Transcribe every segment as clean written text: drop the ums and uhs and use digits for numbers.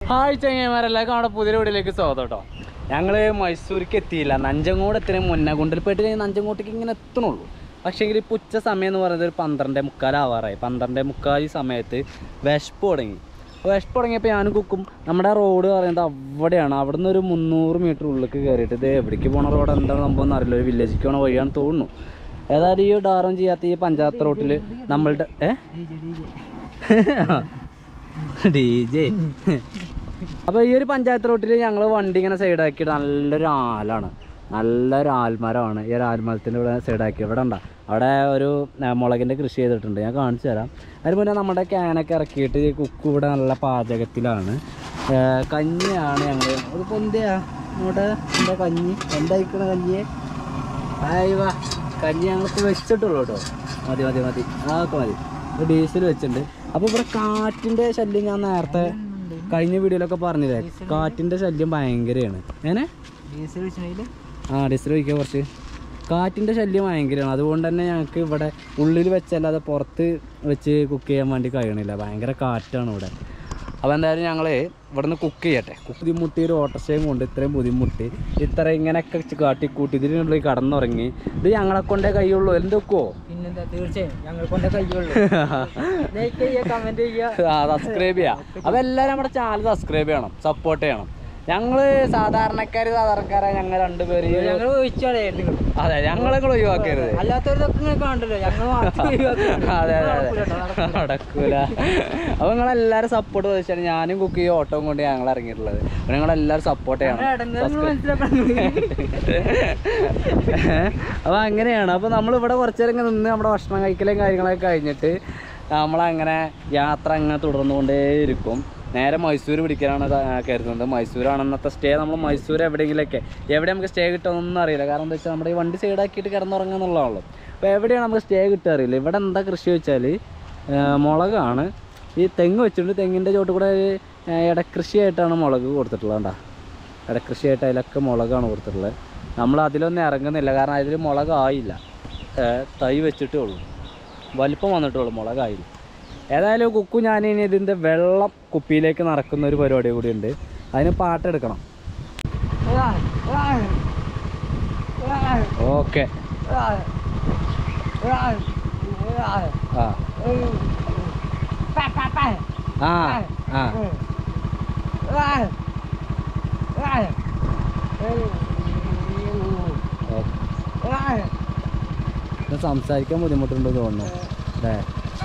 Hi ചങ്ങന്മാരെല്ലാവർക്കും അവിടെ പുതിയ വീട്ടിലേക്ക് സ്വാഗതം കേട്ടോ. ഞങ്ങൾ മൈസൂർക്ക് എത്തിയില്ല, നഞ്ചങ്കോട് എത്തുന്നതിന് മുന്നേ ഗുണ്ടൽപേട്ട് നഞ്ചങ്കോട്ടേക്ക് ഇങ്ങനെ എത്തണുള്ളൂ. പക്ഷേങ്കിൽ ഇപ്പോൾ ഉച്ച സമയം എന്ന് പറയുന്നത് ഒരു 12:45 ആവാറായി. 12:45 സമയത്ത് വിശപ്പ് തുടങ്ങി. വിശപ്പ് തുടങ്ങിയപ്പോൾ ഞാനും കുക്കും നമ്മുടെ റോഡ് പറയുന്നത് അവിടെയാണ്. അവിടെ നിന്ന് ഒരു 300 മീറ്റർ ഉള്ളിലേക്ക് കയറിയിട്ട് ഇത് എവിടേക്ക് പോകണ റോഡ് എന്താണ് സംഭവം എന്നറിയില്ല, ഒരു വില്ലേജിലേക്ക് പോകണ വഴിയാണെന്ന് തോന്നുന്നു. ഏതായാലും ഈ ഡാറും ചെയ്യാത്ത ഈ പഞ്ചായത്ത് റോട്ടിൽ നമ്മളുടെ DJ അപ്പോൾ ഈ ഒരു പഞ്ചായത്ത് റോട്ടിൽ ഞങ്ങൾ വണ്ടി ഇങ്ങനെ സൈഡാക്കിയിട്ട് നല്ലൊരു ആൽമരമാണ്. ഈ ഒരു ആൽമരത്തിൻ്റെ ഇവിടെ സൈഡാക്കി ഇവിടെ ഉണ്ടോ, അവിടെ ഒരു മുളകിൻ്റെ കൃഷി ചെയ്തിട്ടുണ്ട്, ഞാൻ കാണിച്ചു തരാം. അതിന് മുന്നേ നമ്മുടെ ക്യാനൊക്കെ ഇറക്കിയിട്ട് കുക്ക് ഇവിടെ നല്ല പാചകത്തിലാണ്. കഞ്ഞിയാണ് ഞങ്ങൾ ഇതിപ്പോൾ എന്തെയാ ഇങ്ങോട്ട് എന്താ കഞ്ഞി എന്തായിക്കണ കഞ്ഞിയെ ആയിവാ കഞ്ഞി ഞങ്ങൾക്ക് വെച്ചിട്ടുള്ളൂ കേട്ടോ. മതി അതൊക്കെ മതി. ഡീസൽ വെച്ചിട്ടുണ്ട്. അപ്പോൾ ഇവിടെ കാറ്റിൻ്റെ ശല്യം ഞാൻ നേരത്തെ കഴിഞ്ഞ വീഡിയോയിലൊക്കെ പറഞ്ഞില്ലേ, കാറ്റിൻ്റെ ശല്യം ഭയങ്കരമാണ്. ഡീസൽ ഒഴിക്കുക കുറച്ച്. കാറ്റിൻ്റെ ശല്യം ഭയങ്കരമാണ്. അതുകൊണ്ട് തന്നെ ഞങ്ങൾക്ക് ഇവിടെ ഉള്ളിൽ വെച്ചല്ലാതെ പുറത്ത് വെച്ച് കുക്ക് ചെയ്യാൻ വേണ്ടി കഴിയണില്ല, ഭയങ്കര കാറ്റാണ് ഇവിടെ. അപ്പോൾ എന്തായാലും ഞങ്ങൾ ഇവിടെ നിന്ന് കുക്ക് ചെയ്യട്ടെ. ബുദ്ധിമുട്ടി ഒരു ഓട്ടോസ്റ്റേയും കൊണ്ട് ഇത്രയും ബുദ്ധിമുട്ടി ഇത്ര ഇങ്ങനെയൊക്കെ കാട്ടിക്കൂട്ടി ഇതിനുള്ളിൽ കടന്നുറങ്ങി. ഇത് ഞങ്ങളെ കൊണ്ടേ കഴിയുള്ളൂ. എന്തൊക്കെയോ പിന്നെന്താ, തീർച്ചയായും ഞങ്ങളെ കൊണ്ടേ കഴിയുള്ളൂ. സബ്സ്ക്രൈബ് ചെയ്യാം. അപ്പോൾ എല്ലാവരും നമ്മുടെ ചാനൽ സബ്സ്ക്രൈബ് ചെയ്യണം, സപ്പോർട്ട് ചെയ്യണം. ഞങ്ങൾ സാധാരണക്കാരായ ഞങ്ങൾ രണ്ടുപേര് അതെ ഞങ്ങളൊക്കെ ഒഴിവാക്കരുത്. അതെ നടക്കൂല. അപ്പോൾ നിങ്ങളെല്ലാവരും സപ്പോർട്ട് ചോദിച്ചാൽ ഞാനും കുക്ക് ചെയ്യും ഓട്ടവും കൊണ്ട് ഞങ്ങൾ ഇറങ്ങിയിട്ടുള്ളത്. അപ്പോൾ നിങ്ങളെല്ലാവരും സപ്പോർട്ട് ചെയ്യണം. അപ്പോൾ അങ്ങനെയാണ്. അപ്പോൾ നമ്മളിവിടെ കുറച്ച് നേരം നിന്ന് നമ്മുടെ ഭക്ഷണം കഴിക്കലും കാര്യങ്ങളൊക്കെ കഴിഞ്ഞിട്ട് നമ്മളങ്ങനെ യാത്ര അങ്ങനെ തുടർന്നുകൊണ്ടേയിരിക്കും. നേരെ മൈസൂർ പിടിക്കാനാണ് കരുതുന്നത്. മൈസൂരാണ് ഇന്നത്തെ സ്റ്റേ. നമ്മൾ മൈസൂർ എവിടെ നമുക്ക് സ്റ്റേ കിട്ടുമെന്നൊന്നും അറിയില്ല. കാരണം എന്താ വെച്ചാൽ നമ്മുടെ ഈ വണ്ടി സൈഡാക്കിയിട്ട് കിടന്നുറങ്ങുക എന്നുള്ളതാണല്ലോ. അപ്പോൾ എവിടെയാണ് നമുക്ക് സ്റ്റേ കിട്ടുക അറിയില്ല. ഇവിടെ എന്താ കൃഷി വെച്ചാൽ മുളകാണ്. ഈ തെങ്ങ് വെച്ചിട്ടുണ്ട്. തെങ്ങിൻ്റെ ചോട്ട് കൂടെ ഇടക്കൃഷിയായിട്ടാണ് മുളക് കൊടുത്തിട്ടുള്ളത്. കണ്ടാ, ഇടക്കൃഷിയായിട്ട് അതിലൊക്കെ മുളകാണ് കൊടുത്തിട്ടുള്ളത്. നമ്മൾ അതിലൊന്നും ഇറങ്ങുന്നില്ല, കാരണം അതിൽ മുളകായില്ല. തൈ വെച്ചിട്ടേ ഉള്ളൂ, വലിപ്പം വന്നിട്ടുള്ളൂ, മുളകായില്ല. ഏതായാലും കുക്കു ഞാനിനി ഇതിൻ്റെ വെള്ളം കുപ്പിയിലേക്ക് നടക്കുന്ന ഒരു പരിപാടി കൂടി ഉണ്ട്. അതിന് പാട്ടെടുക്കണം. ഓക്കെ സംസാരിക്കാൻ ബുദ്ധിമുട്ടുണ്ടെന്ന് തോന്നുന്നു അല്ലേ?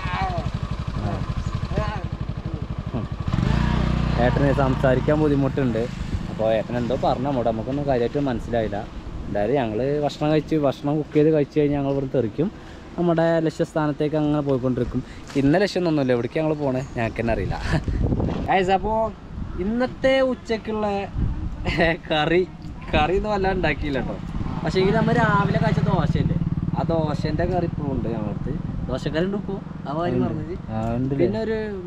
ഏട്ടന് സംസാരിക്കാൻ ബുദ്ധിമുട്ടുണ്ട്. അപ്പോൾ ഏട്ടൻ എന്തോ പറഞ്ഞു അങ്ങോട്ട്, നമുക്കൊന്നും കാര്യമായിട്ട് മനസ്സിലായില്ല. എന്തായാലും ഞങ്ങൾ ഭക്ഷണം കുക്ക് ചെയ്ത് കഴിച്ച് കഴിഞ്ഞാൽ ഞങ്ങൾ ഇവിടെ തെറിക്കും. നമ്മുടെ ലക്ഷ്യസ്ഥാനത്തേക്ക് അങ്ങനെ പോയിക്കൊണ്ടിരിക്കും. ഇന്ന ലക്ഷ്യമൊന്നുമില്ല, എവിടേക്ക് ഞങ്ങൾ പോകണേ ഞങ്ങൾക്ക് തന്നെ അറിയില്ല. അപ്പോൾ ഇന്നത്തെ ഉച്ചക്കുള്ള കറി എന്ന് വല്ലാതെ ഉണ്ടാക്കിയില്ല കേട്ടോ. പക്ഷേ എങ്കിൽ നമ്മൾ രാവിലെ കഴിച്ച ദോശയില്ലേ, ആ ദോശേൻ്റെ കറി ഇപ്പോഴും ഉണ്ട് ഞങ്ങളടുത്ത്. ദോശക്കറി ഉണ്ട് ഇപ്പോൾ, ആ കാര്യം പറഞ്ഞത്. പിന്നെ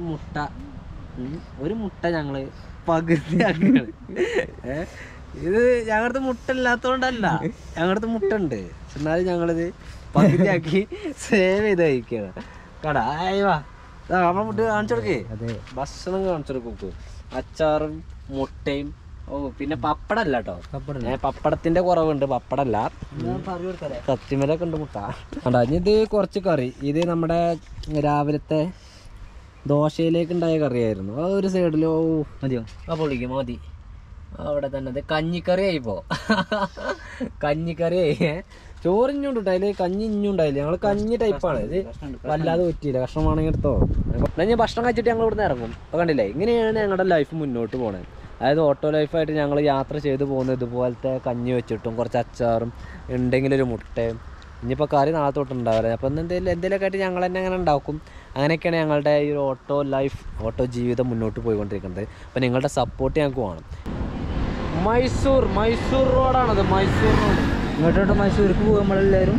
ഒരു മുട്ട ഞങ്ങൾ പകുതിയാക്കുകയാണ്. ഇത് ഞങ്ങളുടെ മുട്ട ഇല്ലാത്തതുകൊണ്ടല്ല, ഞങ്ങളുടെ മുട്ട ഉണ്ട്, എന്നാലും ഞങ്ങളിത് പകുതിയാക്കി സേവ് ചെയ്ത് കഴിക്കുകയാണ്. കടാ നമ്മളെ മുട്ട കാണിച്ചു കൊടുക്കേ. ഭക്ഷണം കാണിച്ചു കൊടുക്കും. അച്ചാറും മുട്ടയും. പിന്നെ പപ്പടല്ല കേട്ടോ, പപ്പടത്തിന്റെ കുറവുണ്ട്, പപ്പടല്ല സത്യമലൊക്കെ ഉണ്ട് മുട്ട. കണ്ടാ, ഇത് കുറച്ച് കറി. ഇത് നമ്മുടെ രാവിലത്തെ ദോശയിലേക്ക് ഉണ്ടായ കറിയായിരുന്നു. ആ ഒരു സൈഡിൽ മതിയോ? ആ പൊളിക്കും മതി. അവിടെ തന്നെ അത് കഞ്ഞിക്കറി ആയിപ്പോ. കഞ്ഞിക്കറി ചോറിഞ്ഞുണ്ട്, അതില് കഞ്ഞി ഇഞ്ഞുണ്ടായില്ല. ഞങ്ങൾ കഞ്ഞി ടൈപ്പാണ്. ഇത് വല്ലാതെ പറ്റിയില്ല, കഷ്ണം വേണമെങ്കിൽ എടുത്തോ. എന്നാൽ ഞാൻ ഭക്ഷണം കഴിച്ചിട്ട് ഞങ്ങൾ ഇവിടുന്ന് ഇറങ്ങും. അപ്പോൾ കണ്ടില്ലേ, ഇങ്ങനെയാണ് ഞങ്ങളുടെ ലൈഫ് മുന്നോട്ട് പോകണത്. അതായത് ഓട്ടോ ലൈഫായിട്ട് ഞങ്ങൾ യാത്ര ചെയ്ത് പോകുന്നത് ഇതുപോലത്തെ കഞ്ഞി വെച്ചിട്ടും കുറച്ച് അച്ചാറും ഉണ്ടെങ്കിലൊരു മുട്ടയും. ഇനിയിപ്പോൾ കറി നാളെ തൊട്ട് ഉണ്ടാവില്ല. അപ്പോൾ എന്തെങ്കിലുമൊക്കെ ആയിട്ട് ഞങ്ങൾ തന്നെ അങ്ങനെ ഉണ്ടാക്കും. അങ്ങനെയൊക്കെയാണ് ഞങ്ങളുടെ ഈ ഒരു ഓട്ടോ ജീവിതം മുന്നോട്ട് പോയിക്കൊണ്ടിരിക്കുന്നത്. അപ്പോൾ നിങ്ങളുടെ സപ്പോർട്ട് ഞങ്ങൾക്ക് വേണം. മൈസൂർ റോഡാണത്, മൈസൂർ റോഡ്. ഇങ്ങോട്ടോട്ട് മൈസൂർക്ക് പോകും നമ്മളെല്ലാവരും.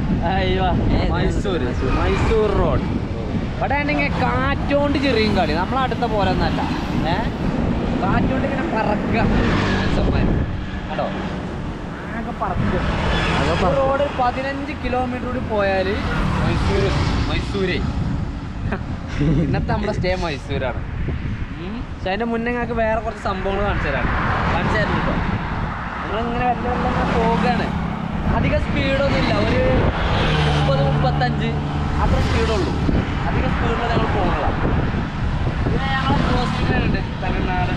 മൈസൂർ റോഡ്. ഇവിടെ ആണെങ്കിൽ കാറ്റോണ്ട് ചെറിയും കളി, നമ്മളടുത്ത പോലെ ഒന്നല്ല. കാറ്റോണ്ട് ഇങ്ങനെ പറക്കുക കേട്ടോ, ആകെ പറക്കും. റോഡ് 15 കിലോമീറ്റർ കൂടി പോയാൽ മൈസൂര്. ഇന്നത്തെ നമ്മുടെ സ്റ്റേ മൈസൂരാണ്. പക്ഷെ അതിൻ്റെ മുന്നേ ഞങ്ങൾക്ക് വേറെ കുറച്ച് സംഭവങ്ങൾ കാണിച്ചു തരുന്നു കേട്ടോ. ഞങ്ങളിങ്ങനെ വല്ല പോവുകയാണ്. അധികം സ്പീഡൊന്നുമില്ല, ഒരു 30-35 അത്ര സ്പീഡുള്ളൂ. അധികം സ്പീഡിൽ ഞങ്ങൾ പോകുന്നില്ല. പിന്നെ ഞങ്ങൾ പോസ്റ്റിലുണ്ട് തമിഴ്നാടൻ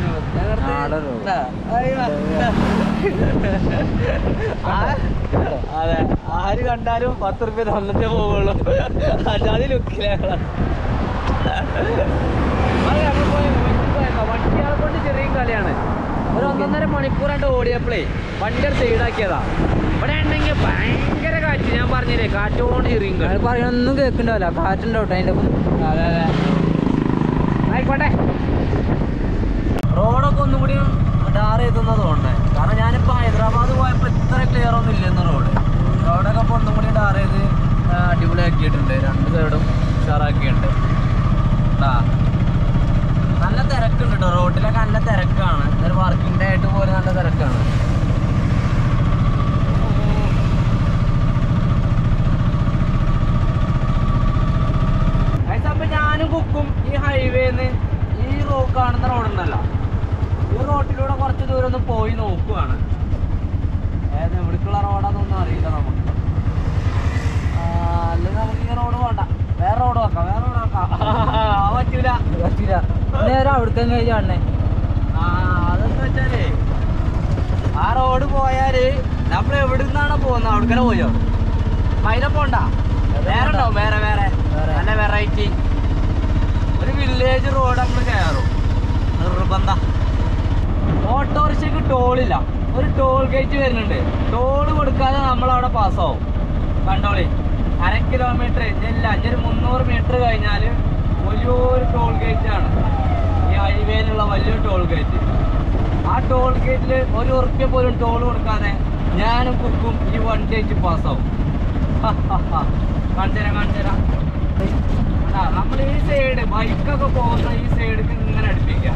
അതെ, ആര് കണ്ടാലും 10 റുപ്യ തന്നിട്ടേ പോവുള്ളൂ. അജാതി ലുക്കിലാണ് വണ്ടിയാളെ കൊണ്ട് ചെറിയ കളിയാണ്. ഒരു 1.5 മണിക്കൂറായിട്ട് ഓടിയപ്പോഴേ വണ്ടി സൈഡാക്കിയതാ. ഇവിടെ ഉണ്ടെങ്കിൽ ഭയങ്കര കാറ്റ്. ഞാൻ പറഞ്ഞില്ലേ, കാറ്റോണ്ട് ചെറിയ കളി പറയണൊന്നും കേൾക്കണ്ടാവില്ല, കാറ്റുണ്ടാവട്ടെ അതിൻ്റെ ഒപ്പം. അതെ അതെ, ആയിക്കോട്ടെ. റോഡൊക്കെ ഒന്നും കൂടി ടാർ ചെയ്തെന്നാ തോന്നണേ. കാരണം ഞാനിപ്പോൾ ഹൈദരാബാദ് പോയപ്പോൾ ഇത്ര ക്ലിയർ ഒന്നും ഇല്ലെന്ന് റോഡൊക്കെ ഇപ്പോൾ ഒന്നും കൂടി ടാർ ചെയ്ത് അടിപൊളിയാക്കിയിട്ടുണ്ട്. 2 സൈഡും ഉഷാറാക്കിയിട്ടുണ്ട്. നല്ല തിരക്കുണ്ട് കേട്ടോ, റോഡിലൊക്കെ നല്ല തിരക്കാണ്. ഒരു വർക്കിംഗ് ഡേ ആയിട്ട് പോലും നല്ല തിരക്കാണ്. അപ്പം ഞാനും കുക്കും ഈ ഹൈവേന്ന് ഈ കാണുന്ന റോഡുണ്ടല്ലോ, ഈ റോഡിലൂടെ കുറച്ച് ദൂരം ഒന്ന് പോയി നോക്കുവാണ്. എവിടേക്കുള്ള റോഡാന്നൊന്നും അറിയില്ല നമുക്ക്. അല്ലെങ്കിൽ നമുക്ക് ഈ റോഡ് പോണ്ട, വേറെ റോഡ് വെക്കാം. പറ്റൂല നേരെ അവിടുത്തെ കഴിഞ്ഞാണേ. അതെന്ന് വെച്ചാലേ ആ റോഡ് പോയാല് നമ്മൾ എവിടെ നിന്നാണോ പോകുന്നത് അവിടേക്കനെ പോയോ. അതിനെ പോണ്ട, വേറെ ഉണ്ടാവും. വേറെ നല്ല വെറൈറ്റി ഒരു വില്ലേജ് റോഡ് നമ്മൾ കയറും നിർബന്ധ. ഓട്ടോറിക്ഷയ്ക്ക് ടോളില്ല, ഒരു ടോൾ ഗേറ്റ് വരുന്നുണ്ട്. ടോൾ കൊടുക്കാതെ നമ്മളവിടെ പാസ്സാവും. കണ്ടോളി, 1/2 കിലോമീറ്റർ ഇല്ല, 300 മീറ്റർ കഴിഞ്ഞാൽ വലിയൊരു ടോൾ ഗേറ്റ് ആണ്. ഈ ഹൈവേയിലുള്ള വലിയൊരു ടോൾ ഗേറ്റ്. ആ ടോൾ ഗേറ്റിൽ 1 ഉറുപ്പ്യ പോലും ടോൾ കൊടുക്കാതെ ഞാനും കുക്കും ഈ വണ്ടി വെച്ച് പാസ്സാവും. കാണിച്ചു തരാം. നമ്മൾ ഈ സൈഡ് ബൈക്കൊക്കെ പോകുന്ന ഈ സൈഡിലേക്ക് ഇങ്ങനെ അടുപ്പിക്കുക.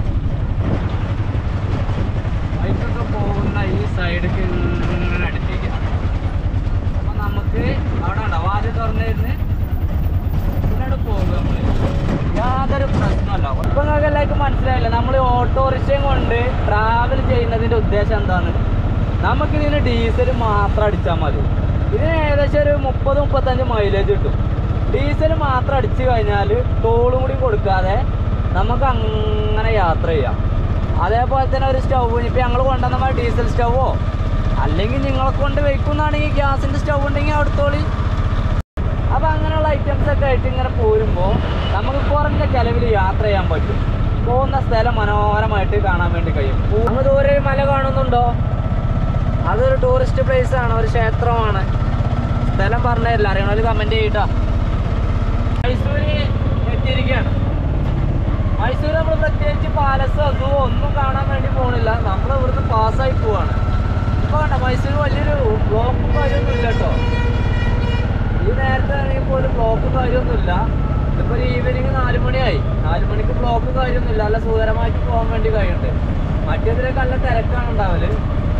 ബൈക്കൊക്കെ പോകുന്ന ഈ സൈഡിലേക്ക് ഇങ്ങനെ അടുപ്പിക്കുക. അപ്പം നമുക്ക് അവിടെ ഉണ്ടാവും വാതിൽ തുറന്നിരുന്ന് ഇതിനോട് പോകുക. നമ്മൾ യാതൊരു പ്രശ്നമല്ല. ഇപ്പം നിങ്ങൾക്ക് എല്ലാവർക്കും മനസ്സിലായില്ല നമ്മൾ ഓട്ടോറിക്ഷയും കൊണ്ട് ട്രാവൽ ചെയ്യുന്നതിൻ്റെ ഉദ്ദേശം എന്താണ്. നമുക്കിതിന് ഡീസൽ മാത്രം അടിച്ചാൽ മതി. ഇതിന് ഏകദേശം ഒരു 30-35 മൈലേജ് കിട്ടും. ഡീസൽ മാത്രം അടിച്ചു കഴിഞ്ഞാൽ ടോളും കൂടി കൊടുക്കാതെ നമുക്ക് അങ്ങനെ യാത്ര ചെയ്യാം. അതേപോലെ തന്നെ ഒരു സ്റ്റൗവ്, ഇപ്പം ഞങ്ങൾ കൊണ്ടുവന്ന ഡീസൽ സ്റ്റൗവോ അല്ലെങ്കിൽ നിങ്ങളെ കൊണ്ട് വയ്ക്കുന്നതാണെങ്കിൽ ഗ്യാസിൻ്റെ സ്റ്റൗവ് ഉണ്ടെങ്കിൽ അവിടുത്തോളി. അപ്പം അങ്ങനെയുള്ള ഐറ്റംസൊക്കെ ആയിട്ട് ഇങ്ങനെ പോരുമ്പോൾ നമുക്ക് കുറഞ്ഞ ചിലവിൽ യാത്ര ചെയ്യാൻ പറ്റും. പോകുന്ന സ്ഥലം മനോഹരമായിട്ട് കാണാൻ വേണ്ടി കഴിയും. അങ്ങ് ദൂരെ ഒരു മല കാണുന്നുണ്ടോ? അതൊരു ടൂറിസ്റ്റ് പ്ലേസ് ആണ്, ഒരു ക്ഷേത്രമാണ്. സ്ഥലം പറഞ്ഞില്ല, അറിയണമല്ലോ കമൻറ്റ് ചെയ്യട്ടോ. മൈസൂര് എത്തിയിരിക്കുകയാണ്. മൈസൂർ നമ്മൾ പ്രത്യേകിച്ച് പാലസോ സൂ ഒന്നും കാണാൻ വേണ്ടി പോകണില്ല, നമ്മൾ ഇവിടുന്ന് പാസ്സായി പോവാണ്. ഇപ്പോൾ വേണ്ട, മൈസൂർ വലിയൊരു ബ്ലോക്കും കാര്യമൊന്നും ഇല്ല കേട്ടോ. ഈ നേരത്തെ ആണെങ്കിൽ പോലും ബ്ലോക്കും കാര്യമൊന്നുമില്ല. ഇതിപ്പോൾ ഒരു ഈവനിങ് 4 മണിയായി. 4 മണിക്ക് ബ്ലോക്കും കാര്യമൊന്നുമില്ല, നല്ല സുഖകരമായിട്ട് പോകാൻ വേണ്ടി കഴിയുന്നുണ്ട്. മറ്റേതിലൊക്കെ നല്ല തിരക്കാണ് ഉണ്ടാവല്.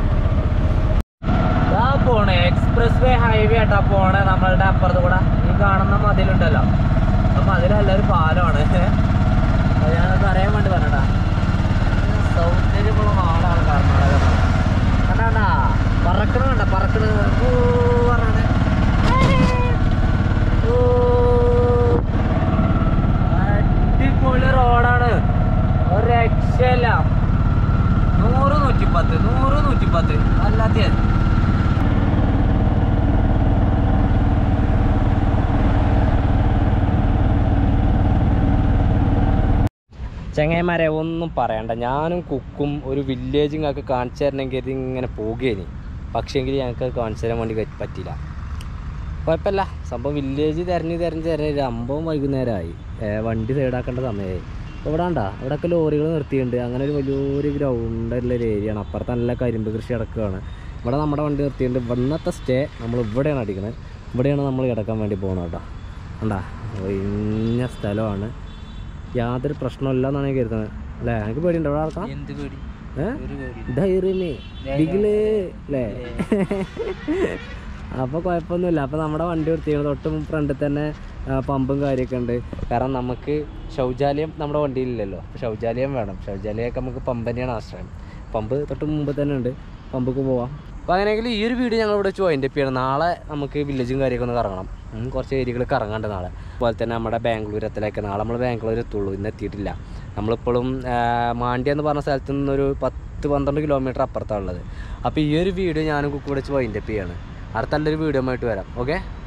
പോണേ എക്സ്പ്രസ് വേ ഹൈവേ ആയിട്ടാ പോണേ. നമ്മളുടെ അപ്പുറത്ത് കൂടെ ഈ കാണുന്ന മതിലുണ്ടല്ലോ, അപ്പം അതിലെല്ലാവരും പാലമാണ്. ഞാനത് അറിയാൻ വേണ്ടി പറഞ്ഞടാ. സൗന്ദര്യമുള്ള നാടാണ് കർണാടക. കണ്ടാ പറക്കണ പറഞ്ഞേ. അടിപൊളി റോഡാണ്, ഒരു രക്ഷയില്ല. 100-110 അല്ലാത്ത ചങ്ങായിമാരെ ഒന്നും പറയണ്ട. ഞാനും കുക്കും ഒരു വില്ലേജും ഒക്കെ കാണിച്ചു തരണമെങ്കിൽ ഇങ്ങനെ പോവുകയാണ്. പക്ഷേങ്കിൽ ഞങ്ങൾക്ക് കാണിച്ചു തരാൻ വേണ്ടി പറ്റില്ല. കുഴപ്പമില്ല, സംഭവം വില്ലേജ് തിരഞ്ഞ് 9 വൈകുന്നേരമായി. വണ്ടി സൈഡാക്കേണ്ട സമയമായി. അപ്പോൾ ഇവിടെ ഉണ്ടോ, ഇവിടെയൊക്കെ ലോറികൾ നിർത്തിയിട്ടുണ്ട്. അങ്ങനെ ഒരു വലിയൊരു ഗ്രൗണ്ടുള്ളൊരു ഏരിയയാണ്. അപ്പുറത്ത് നല്ല കരിമ്പ് കൃഷി നടക്കുകയാണ്. ഇവിടെ നമ്മുടെ വണ്ടി നിർത്തിയിട്ടുണ്ട്. ഇന്നത്തെ സ്റ്റേ നമ്മൾ ഇവിടെയാണ് അടിക്കുന്നത്. ഇവിടെയാണ് നമ്മൾ കിടക്കാൻ വേണ്ടി പോകുന്നത് കേട്ടോ. കണ്ടാ ഒഴിഞ്ഞ സ്ഥലമാണ്, യാതൊരു പ്രശ്നമില്ല എന്നാണ് ഞാൻ കരുതുന്നത്. അല്ലേ, എനിക്ക് പേടിയുണ്ടോ ഇവിടെ ആർക്കാം? ധൈര്യമേ ബിഗിലേ അല്ലേ? അപ്പോൾ കുഴപ്പമൊന്നുമില്ല. അപ്പോൾ നമ്മുടെ വണ്ടി നിർത്തിയാണ് തൊട്ട് ഫ്രണ്ടിൽ തന്നെ പമ്പും കാര്യമൊക്കെ ഉണ്ട്. കാരണം നമുക്ക് ശൗചാലയം നമ്മുടെ വണ്ടിയിലില്ലല്ലോ, അപ്പോൾ ശൗചാലയം വേണം. ശൗചാലയമൊക്കെ നമുക്ക് പമ്പ് തന്നെയാണ് ആശ്രയം. പമ്പ് തൊട്ട് മുമ്പ് തന്നെ ഉണ്ട്, പമ്പക്ക് പോവാം. അപ്പോൾ അങ്ങനെയെങ്കിൽ ഈ ഒരു വീഡിയോ ഞങ്ങൾ ഇവിടെ വെച്ച് വൈൻഡപ്പ് ചെയ്യണം. നാളെ നമുക്ക് വില്ലേജും കാര്യമൊക്കെ ഒന്ന് കറങ്ങണം, കുറച്ച് ഏരിയകൾ കറങ്ങാണ്ട് നാളെ. അതുപോലെ തന്നെ നമ്മുടെ ബാംഗ്ലൂർ എത്തലൊക്കെ നാളെ നമ്മൾ ബാംഗ്ലൂർ എത്തുള്ളൂ, ഇന്ന് എത്തിയിട്ടില്ല. നമ്മളിപ്പോഴും മാണ്ഡ്യ എന്ന് പറഞ്ഞ സ്ഥലത്ത് നിന്നൊരു 10-12 കിലോമീറ്റർ അപ്പുറത്താണ് ഉള്ളത്. അപ്പോൾ ഈ ഒരു വീഡിയോ ഞാനും കുക്ക് വെച്ച് വൈൻഡപ്പ് ചെയ്യാണ്. അടുത്ത നല്ലൊരു വീഡിയോ ആയിട്ട് വരാം. ഓക്കെ.